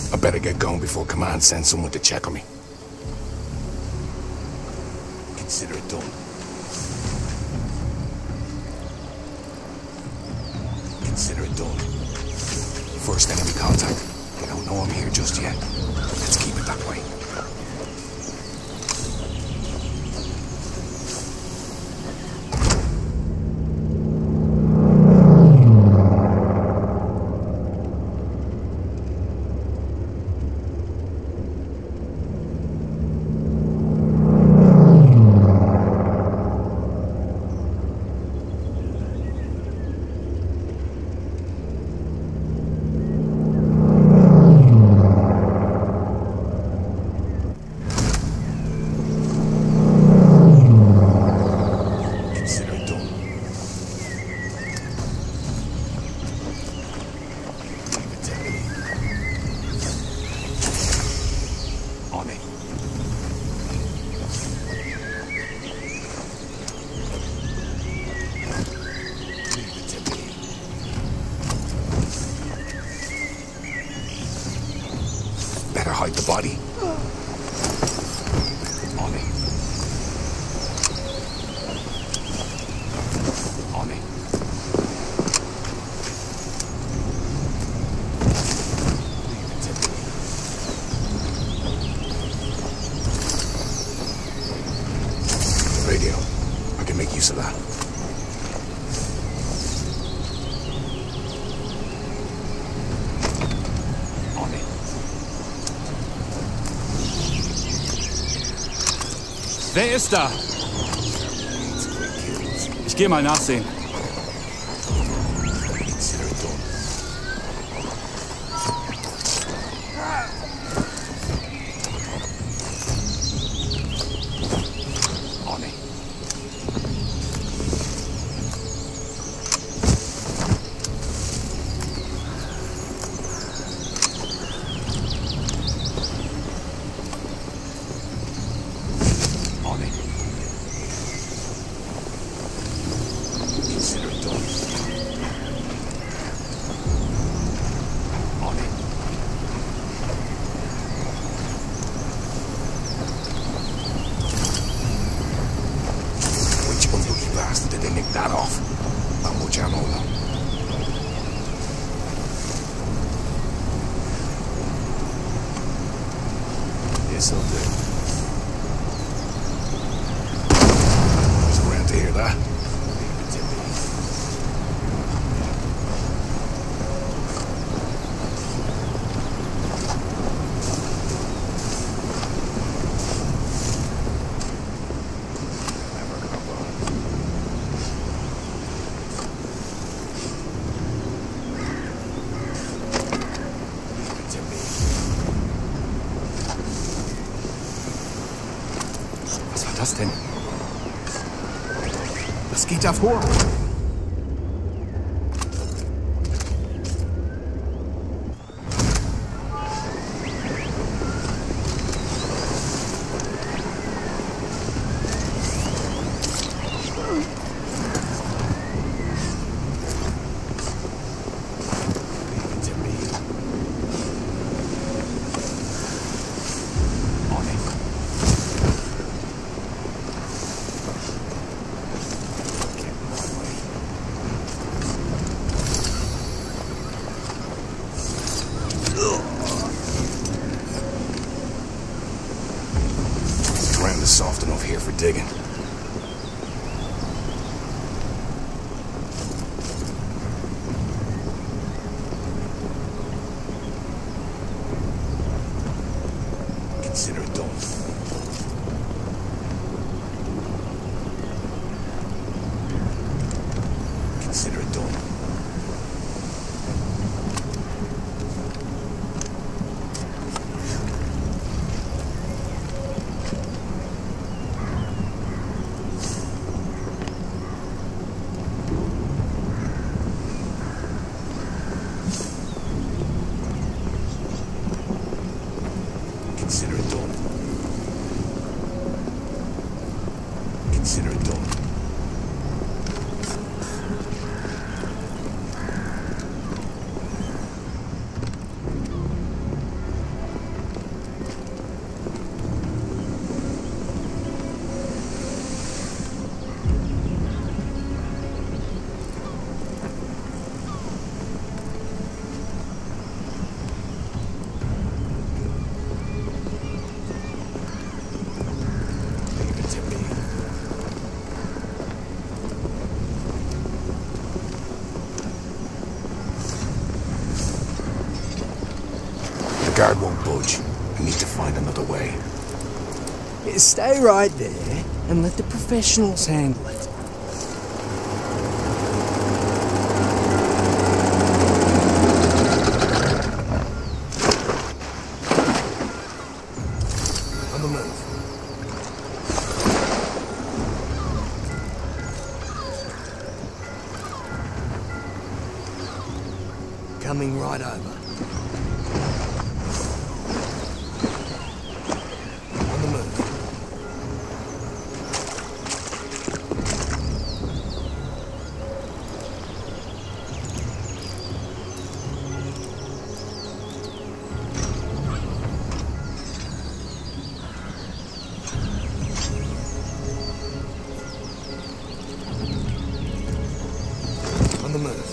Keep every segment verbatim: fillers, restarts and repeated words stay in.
I better get going before Command sends someone to check on me. Consider it done. Consider it done. First enemy contact. They don't know I'm here just yet. Let's keep it that way. Hide the body. On it. On it. Leave it to me. Radio. I can make use of that. Wer ist da? Ich gehe mal nachsehen. Did they nick that off? How much ammo though? This'll do. Just around to hear that. Was denn? Was geht da vor? Ground is soft enough here for digging. Consider it done. Consider it done. Consider it done. Consider it done. guard won't budge. I need to find another way. Stay right there and let the professionals handle it. On the move. Coming right over. On the move. On the move.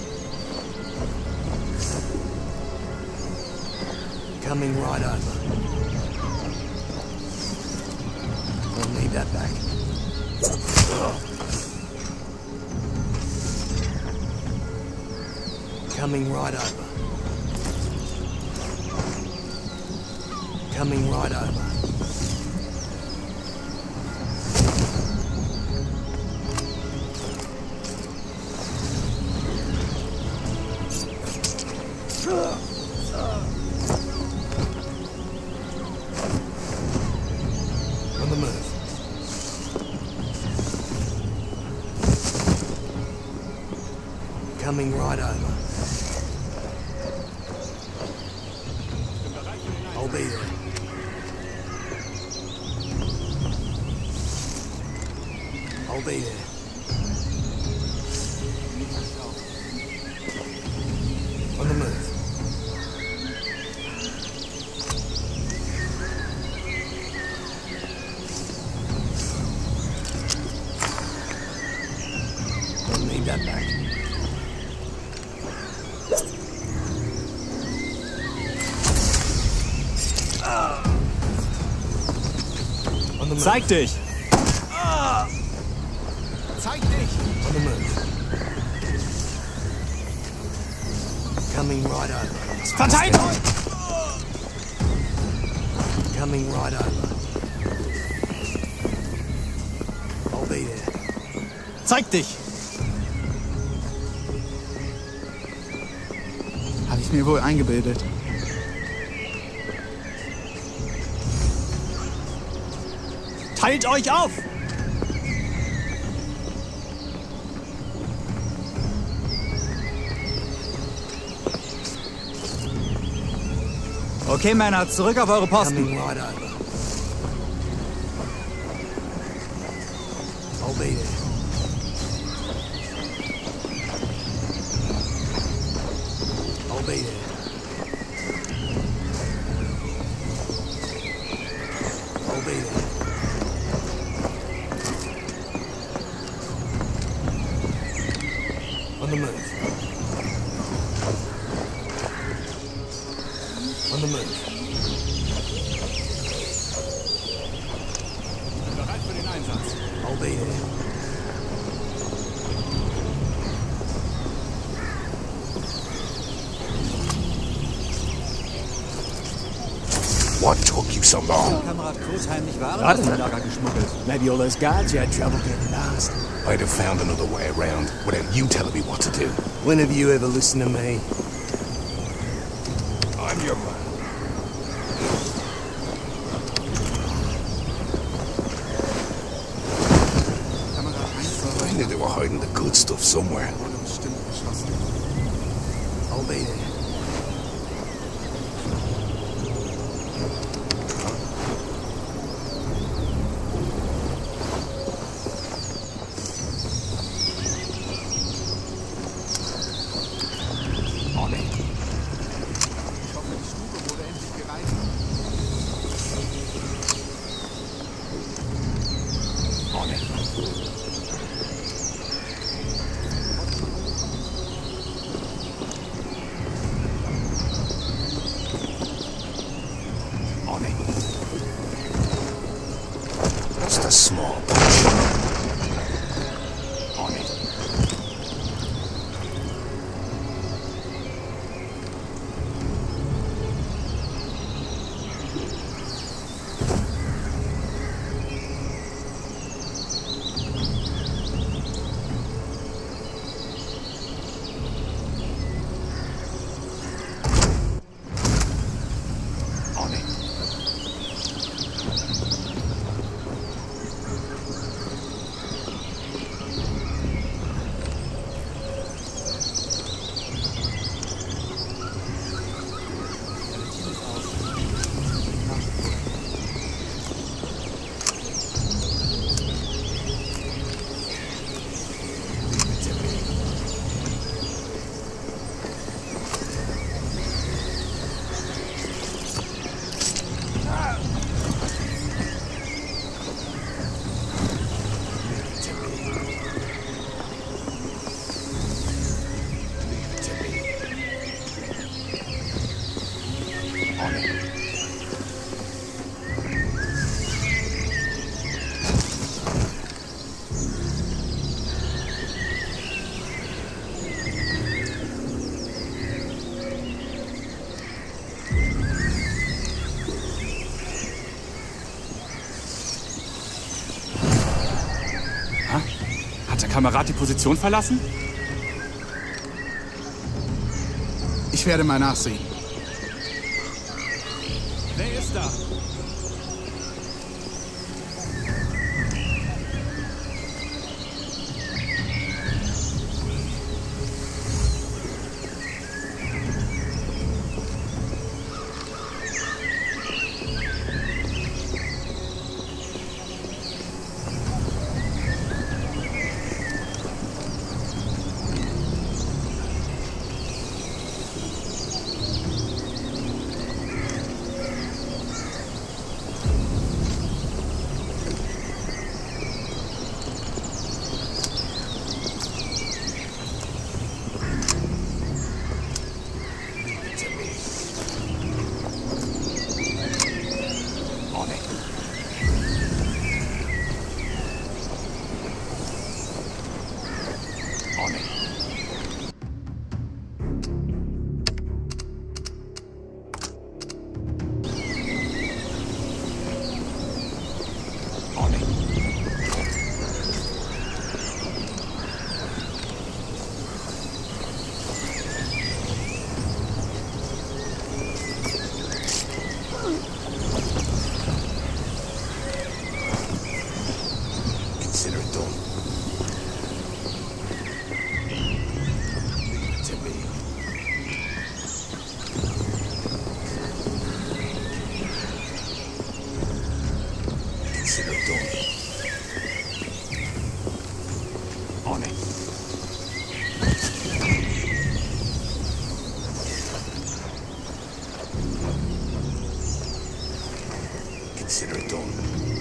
Coming right over. I'll need that back. Coming right over. Coming right over. On the move. Coming right over. I'll be there. I'll be there. On the move. I'll need that back. On the move. Zeig dich! Zeig dich! On the move. Coming right over. Verteilt euch! Coming right over. I'll be there. Zeig dich! Habe ich mir wohl eingebildet. Teilt euch auf! Okay, Männer, zurück auf eure Posten. Coming right over. I'll be there. I'll be there. I'll be there. On the move. On the move. Bereit für den Einsatz. I'll be there. What took you so long? Kamerad Groß heimlich Waren I aus don't dem know. Lager geschmuggelt. Maybe all those guards you had trouble getting past. I'd have found another way around without you telling me what to do. When have you ever listened to me? I'm your man. Kamerad eins I knew they were hiding the good stuff somewhere. I'll be there. On it. Ich hoffe, die Stube wurde endlich gereinigt. On it. On it. Just a small push. On it. On it. Hat der Kamerad die Position verlassen? Ich werde mal nachsehen. Wer ist da? Consider it done. Leave it to me. Consider it done. On it. Consider it done.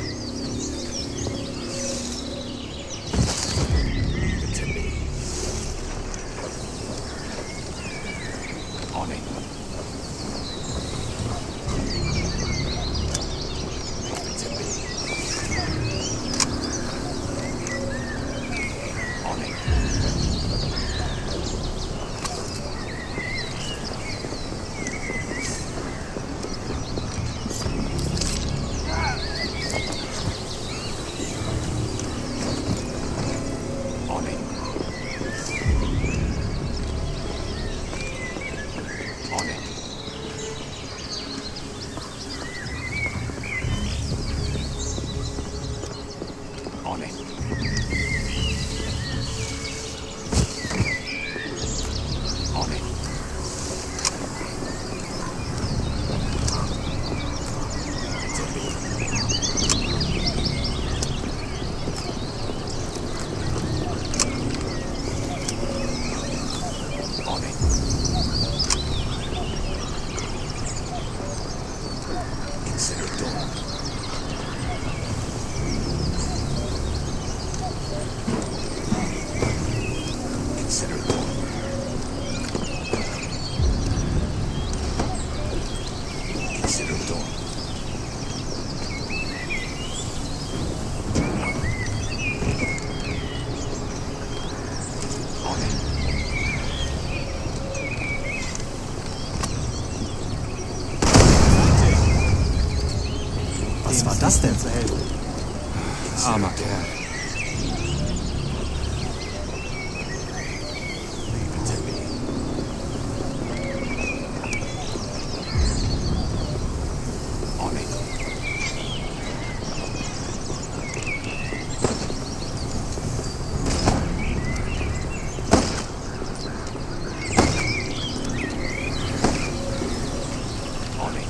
Leave it to me. On it. Leave it to me. On it. On it. On it. On it. On it. To me. On it. Consider it done. Consider it done. Consider it done. On it. Was war das denn für Helden? Armer Kerl. Leave it to me. On it. On it.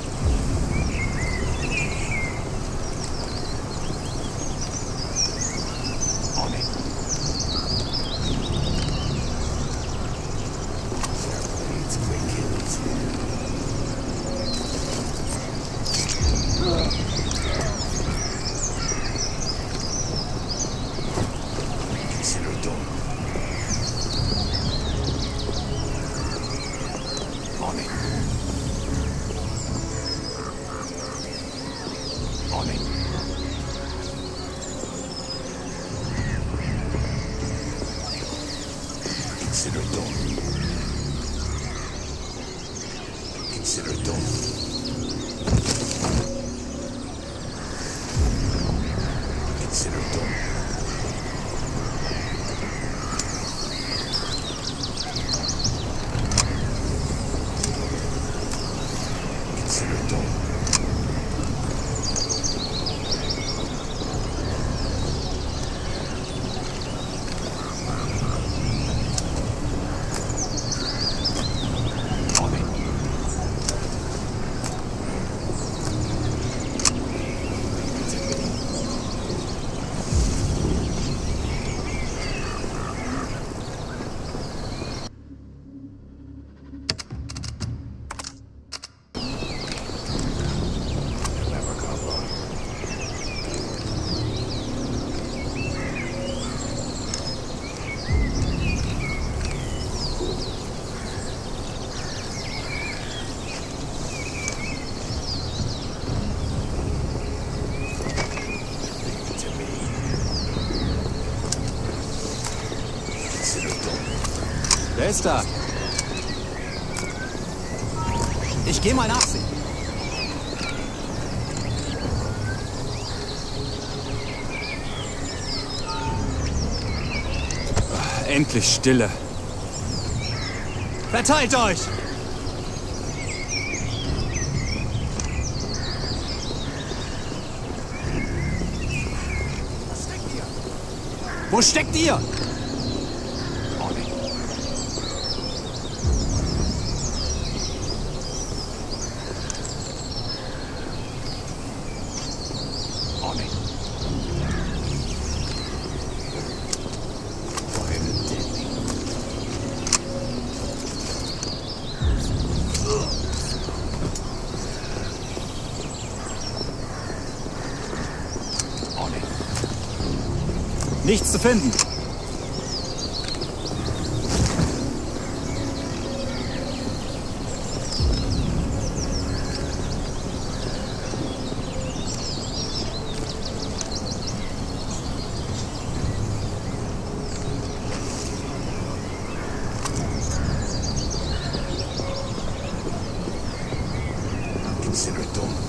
done. Consider it done. Consider it done. Wer ist da? Ich geh mal nachsehen. Endlich Stille. Verteilt euch! Wo steckt ihr? Nichts zu finden. Consider it done.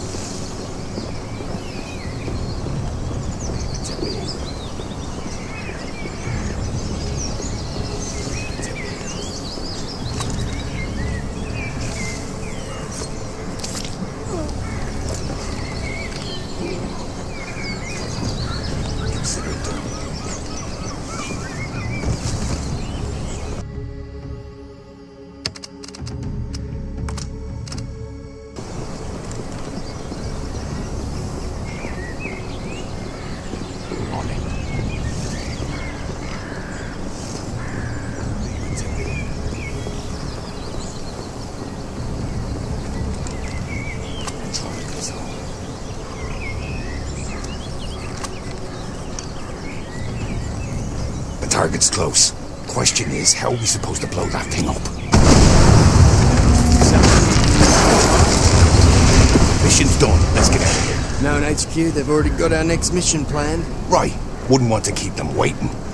Target's close. Question is, how are we supposed to blow that thing up? Mission's done. Let's get out of here. Known H Q, they've already got our next mission planned. Right. Wouldn't want to keep them waiting.